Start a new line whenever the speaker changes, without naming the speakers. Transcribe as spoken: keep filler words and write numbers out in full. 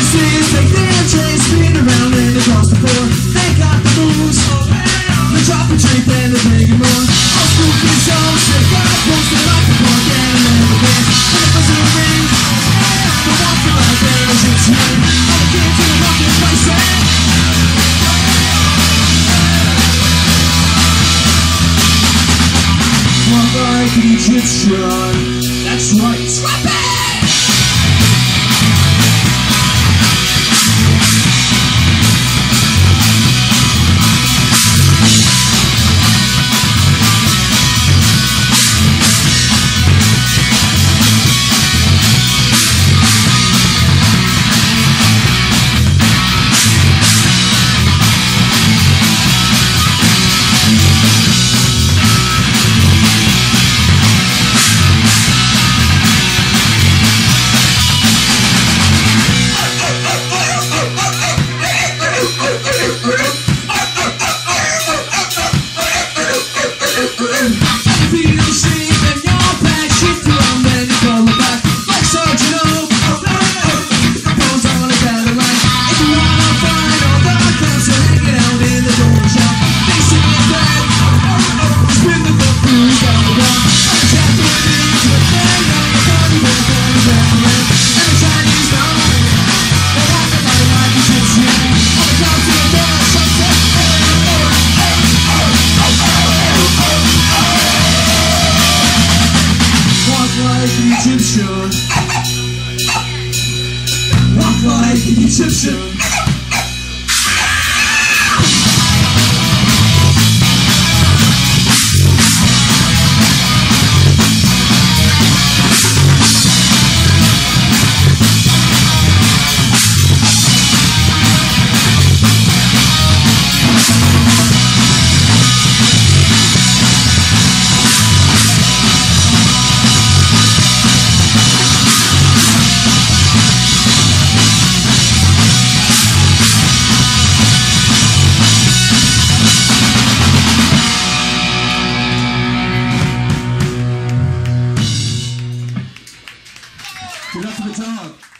Faces take their chase, spin around and across the floor. They got the moves, they drop a drink and they're making more. All school kids all sick, got posted like the park and a never dance. And if I see a ring, they're walking like they're a shit's ring. All the kids in the rockin' place, walk like an Egyptian. That's right, swap it! Egyptian. Walk like an Egyptian. Enough of the dog.